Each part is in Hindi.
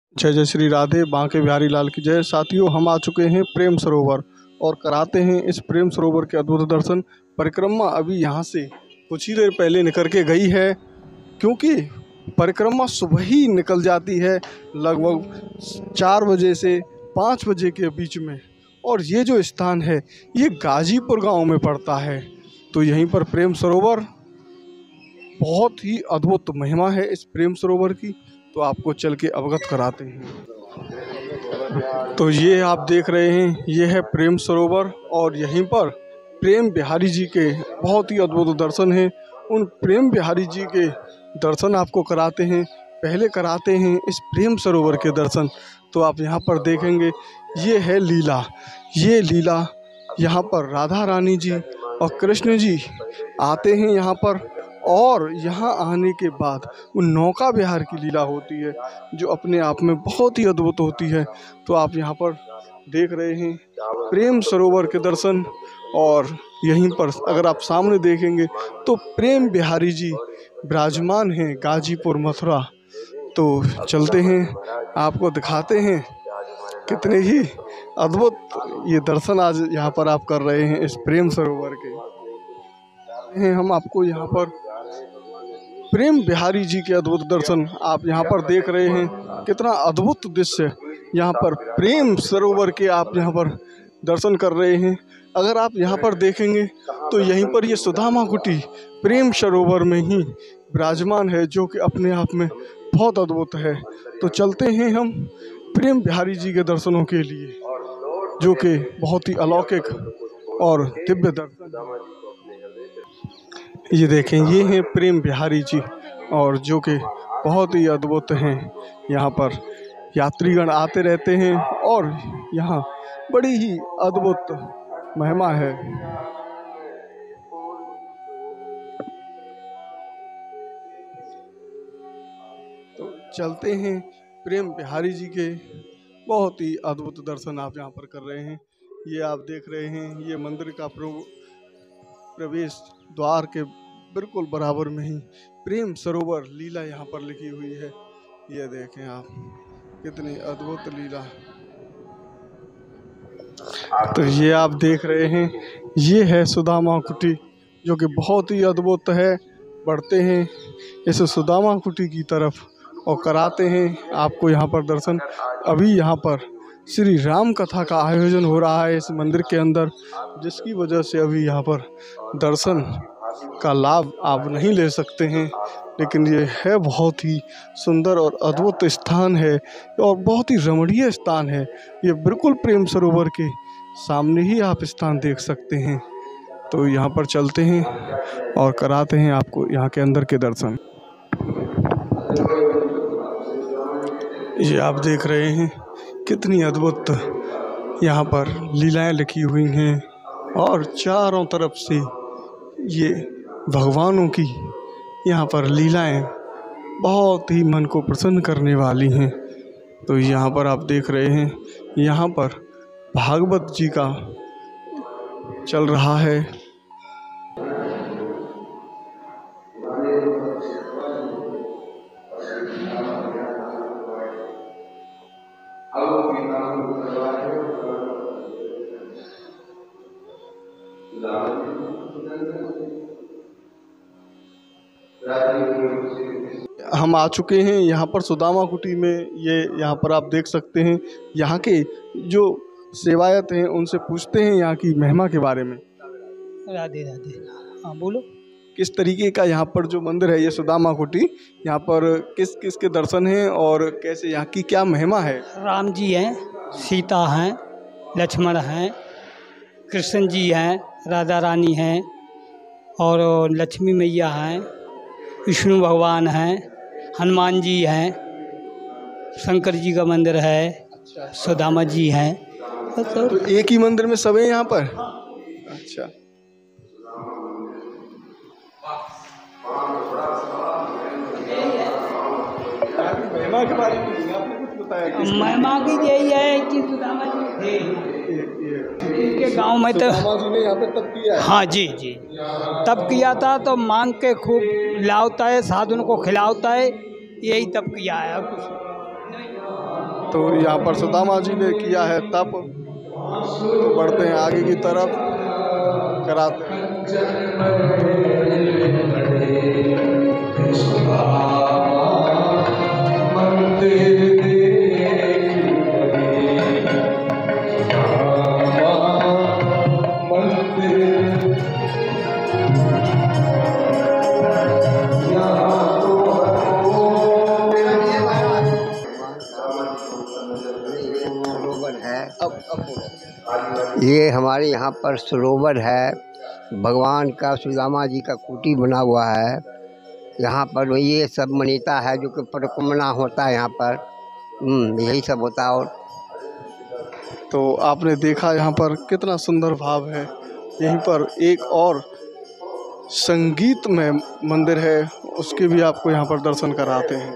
जय जय श्री राधे बांके बिहारी लाल की जय। साथियों, हम आ चुके हैं प्रेम सरोवर और कराते हैं इस प्रेम सरोवर के अद्भुत दर्शन। परिक्रमा अभी यहाँ से कुछ ही देर पहले निकल के गई है, क्योंकि परिक्रमा सुबह ही निकल जाती है लगभग 4 बजे से 5 बजे के बीच में। और ये जो स्थान है ये गाजीपुर गांव में पड़ता है। तो यहीं पर प्रेम सरोवर, बहुत ही अद्भुत महिमा है इस प्रेम सरोवर की, तो आपको चल के अवगत कराते हैं। तो ये आप देख रहे हैं, ये है प्रेम सरोवर और यहीं पर प्रेम बिहारी जी के बहुत ही अद्भुत दर्शन हैं। उन प्रेम बिहारी जी के दर्शन आपको कराते हैं। पहले कराते हैं इस प्रेम सरोवर के दर्शन। तो आप यहाँ पर देखेंगे, ये है लीला। ये लीला यहाँ पर राधा रानी जी और कृष्ण जी आते हैं यहाँ पर, और यहाँ आने के बाद वो नौका विहार की लीला होती है जो अपने आप में बहुत ही अद्भुत होती है। तो आप यहाँ पर देख रहे हैं प्रेम सरोवर के दर्शन। और यहीं पर अगर आप सामने देखेंगे तो प्रेम बिहारी जी विराजमान हैं गाजीपुर मथुरा। तो चलते हैं, आपको दिखाते हैं कितने ही अद्भुत ये दर्शन आज यहाँ पर आप कर रहे हैं इस प्रेम सरोवर के। हम आपको यहाँ पर प्रेम बिहारी जी के अद्भुत दर्शन आप यहाँ पर देख रहे हैं। कितना अद्भुत दृश्य यहाँ पर प्रेम सरोवर के आप यहाँ पर दर्शन कर रहे हैं। अगर आप यहाँ पर देखेंगे तो यहीं पर ये सुदामा कुटी प्रेम सरोवर में ही विराजमान है, जो कि अपने आप में बहुत अद्भुत है। तो चलते हैं हम प्रेम बिहारी जी के दर्शनों के लिए, जो कि बहुत ही अलौकिक और दिव्य दर्शन है। ये देखें, ये हैं प्रेम बिहारी जी, और जो कि बहुत ही अद्भुत हैं। यहाँ पर यात्रीगण आते रहते हैं और यहाँ बड़ी ही अद्भुत महिमा है। तो चलते हैं प्रेम बिहारी जी के बहुत ही अद्भुत दर्शन आप यहाँ पर कर रहे हैं। ये आप देख रहे हैं, ये मंदिर का प्रवेश द्वार के बिल्कुल बराबर में ही प्रेम सरोवर लीला यहाँ पर लिखी हुई है। ये देखें आप, कितनी अद्भुत लीला। तो ये आप देख रहे हैं, ये है सुदामा कुटी, जो कि बहुत ही अद्भुत है। बढ़ते हैं इस सुदामा कुटी की तरफ और कराते हैं आपको यहाँ पर दर्शन। अभी यहाँ पर श्री राम कथा का आयोजन हो रहा है इस मंदिर के अंदर, जिसकी वजह से अभी यहाँ पर दर्शन का लाभ आप नहीं ले सकते हैं। लेकिन ये है बहुत ही सुंदर और अद्भुत स्थान है और बहुत ही रमणीय स्थान है। ये बिल्कुल प्रेम सरोवर के सामने ही आप स्थान देख सकते हैं। तो यहाँ पर चलते हैं और कराते हैं आपको यहाँ के अंदर के दर्शन। ये आप देख रहे हैं, कितनी अद्भुत यहाँ पर लीलाएं लिखी हुई हैं और चारों तरफ से ये भगवानों की यहाँ पर लीलाएं बहुत ही मन को प्रसन्न करने वाली हैं। तो यहाँ पर आप देख रहे हैं, यहाँ पर भागवत जी का चल रहा है। हम आ चुके हैं यहाँ पर सुदामा कुटी में। ये यहाँ पर आप देख सकते हैं, यहाँ के जो सेवायत हैं उनसे पूछते हैं यहाँ की महिमा के बारे में। राधे राधे। हाँ बोलो। किस तरीके का यहाँ पर जो मंदिर है ये सुदामा कुटी, यहाँ पर किस किस के दर्शन हैं और कैसे यहाँ की क्या महिमा है? राम जी हैं, सीता हैं, लक्ष्मण हैं, कृष्ण जी हैं, राधा रानी हैं और लक्ष्मी मैया हैं, विष्णु भगवान हैं, हनुमान जी हैं, शंकर जी का मंदिर है, सुदामा जी हैं। तो एक ही मंदिर में सब है यहाँ पर? अच्छा। महिमा के बारे में आपने कुछ बताया? महिमा की यही है कि सुदामा जी थे के गांव में, तो सुदामा जी ने यहाँ पे तब किया है। हाँ जी जी, तब किया था। तो मांग के खूब लाता है, साधुओं को खिलाता है, यही तब किया है। कुछ तो यहाँ पर सुदामा जी ने किया है तप। तो बढ़ते हैं आगे की तरफ, कराते हैं। ये हमारे यहाँ पर सरोवर है, भगवान का सुदामा जी का कुटी बना हुआ है। यहाँ पर ये सब मान्यता है जो कि परिक्रमा होता है यहाँ पर, यही सब होता है। और तो आपने देखा यहाँ पर कितना सुंदर भाव है। यहीं पर एक और संगीतमय मंदिर है, उसके भी आपको यहाँ पर दर्शन कराते हैं।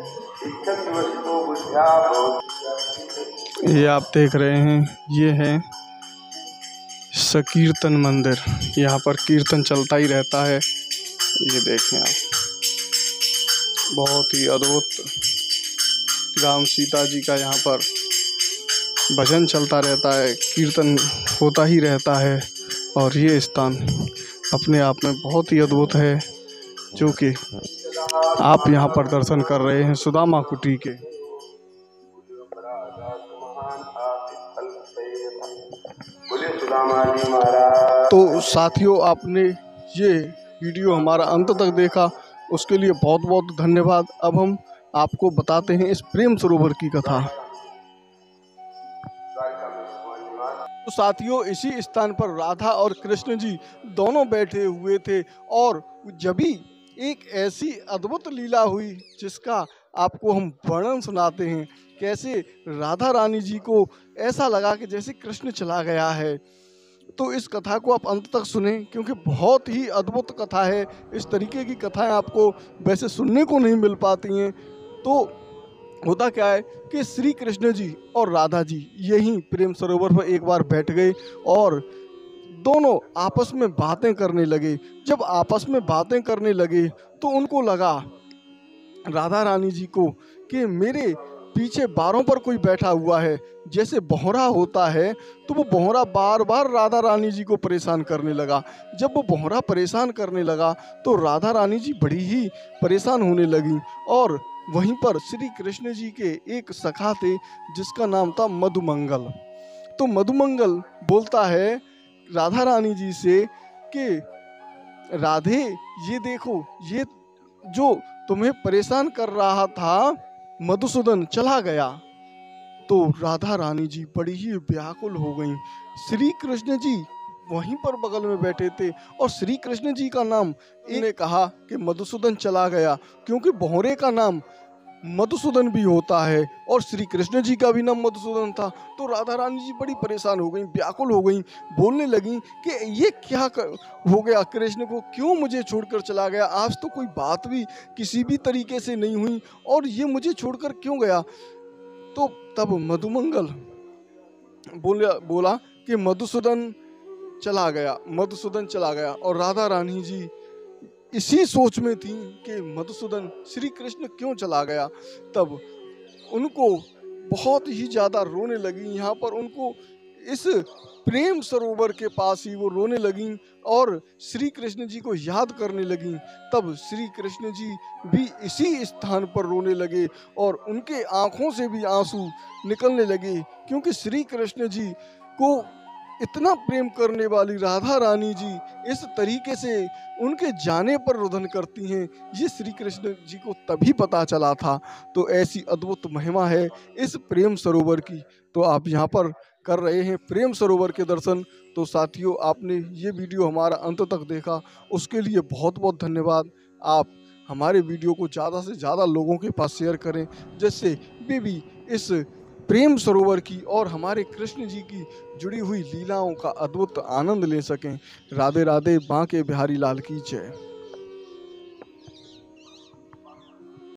ये आप देख रहे हैं, ये है संकीर्तन मंदिर। यहाँ पर कीर्तन चलता ही रहता है। ये देखें आप, बहुत ही अद्भुत राम सीता जी का यहाँ पर भजन चलता रहता है, कीर्तन होता ही रहता है। और ये स्थान अपने आप में बहुत ही अद्भुत है, जो कि आप यहाँ पर दर्शन कर रहे हैं सुदामा कुटी के। तो साथियों, आपने ये वीडियो हमारा अंत तक देखा, उसके लिए बहुत बहुत धन्यवाद। अब हम आपको बताते हैं इस प्रेम सरोवर की कथा। तो साथियों, इसी स्थान पर राधा और कृष्ण जी दोनों बैठे हुए थे, और जब भी एक ऐसी अद्भुत लीला हुई जिसका आपको हम वर्णन सुनाते हैं। कैसे राधा रानी जी को ऐसा लगा कि जैसे कृष्ण चला गया है। तो इस कथा को आप अंत तक सुने, क्योंकि बहुत ही अद्भुत कथा है। इस तरीके की कथाएं आपको वैसे सुनने को नहीं मिल पाती हैं। तो होता क्या है कि श्री कृष्ण जी और राधा जी यहीं प्रेम सरोवर पर एक बार बैठ गए और दोनों आपस में बातें करने लगे। जब आपस में बातें करने लगे तो उनको लगा, राधा रानी जी को, कि मेरे पीछे बारों पर कोई बैठा हुआ है। जैसे बोहरा होता है तो वो बोहरा बार बार राधा रानी जी को परेशान करने लगा। जब वो बोहरा परेशान करने लगा तो राधा रानी जी बड़ी ही परेशान होने लगी। और वहीं पर श्री कृष्ण जी के एक सखा थे जिसका नाम था मधुमंगल। तो मधुमंगल बोलता है राधा रानी जी से कि राधे, ये देखो, ये जो तुम्हें परेशान कर रहा था मधुसूदन चला गया। तो राधा रानी जी बड़ी ही व्याकुल हो गईं। श्री कृष्ण जी वहीं पर बगल में बैठे थे और श्री कृष्ण जी का नाम इन्हें कहा कि मधुसूदन चला गया, क्योंकि बोहरे का नाम मधुसूदन भी होता है और श्री कृष्ण जी का भी नाम मधुसूदन था। तो राधा रानी जी बड़ी परेशान हो गई, व्याकुल हो गई, बोलने लगी कि ये क्या हो गया कृष्ण को, क्यों मुझे छोड़कर चला गया। आज तो कोई बात भी किसी भी तरीके से नहीं हुई और ये मुझे छोड़कर क्यों गया। तो तब मधुमंगल बोला कि मधुसूदन चला गया, मधुसूदन चला गया। और राधा रानी जी इसी सोच में थी कि मधुसूदन, श्री कृष्ण क्यों चला गया। तब उनको बहुत ही ज़्यादा रोने लगी। यहाँ पर उनको इस प्रेम सरोवर के पास ही वो रोने लगी और श्री कृष्ण जी को याद करने लगी। तब श्री कृष्ण जी भी इसी स्थान पर रोने लगे और उनके आँखों से भी आंसू निकलने लगे, क्योंकि श्री कृष्ण जी को इतना प्रेम करने वाली राधा रानी जी इस तरीके से उनके जाने पर रुदन करती हैं, ये श्री कृष्ण जी को तभी पता चला था। तो ऐसी अद्भुत महिमा है इस प्रेम सरोवर की। तो आप यहाँ पर कर रहे हैं प्रेम सरोवर के दर्शन। तो साथियों, आपने ये वीडियो हमारा अंत तक देखा, उसके लिए बहुत बहुत धन्यवाद। आप हमारे वीडियो को ज़्यादा से ज़्यादा लोगों के पास शेयर करें, जिससे वे भी इस प्रेम सरोवर की और हमारे कृष्ण जी की जुड़ी हुई लीलाओं का अद्भुत आनंद ले सकें। राधे राधे, बांके बिहारी लाल की जय।